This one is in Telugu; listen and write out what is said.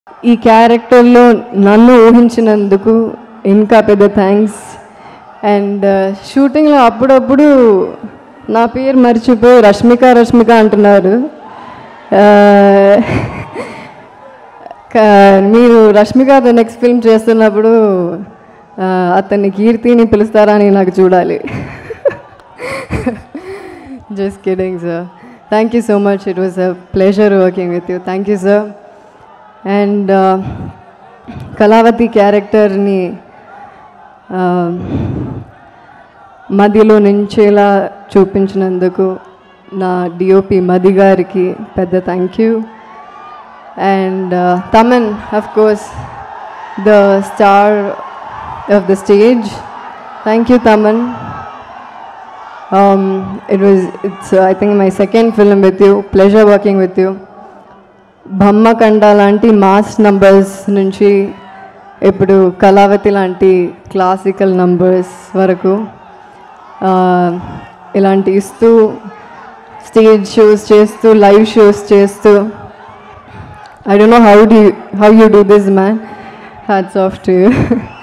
ఈ క్యారెక్టర్లో నన్ను ఊహించినందుకు ఇంకా పెద్ద థ్యాంక్స్. అండ్ షూటింగ్లో అప్పుడప్పుడు నా పేరు మర్చిపోయి రష్మిక అంటున్నారు. మీరు రష్మికతో నెక్స్ట్ ఫిల్మ్ చేస్తున్నప్పుడు అతన్ని కీర్తిని పిలుస్తారా అని నాకు చూడాలి. Just kidding sir. Thank you so much. It was a pleasure working with you. Thank you sir. And Kalavathi క్యారెక్టర్ని మదిలో నుంచేలా చూపించినందుకు నా డిఓపి మది గారికి పెద్ద thank you. And Thaman, of course, the star of the stage. Thank you, Taman. It's I think my second film with you. Pleasure working with you. Bhamma Kanda lanti mass numbers nunchi ippudu Kalavati lanti classical numbers varaku ilanti istu stage shows chestu, live shows chestu. I don't know how you do this, man. Hats off to you.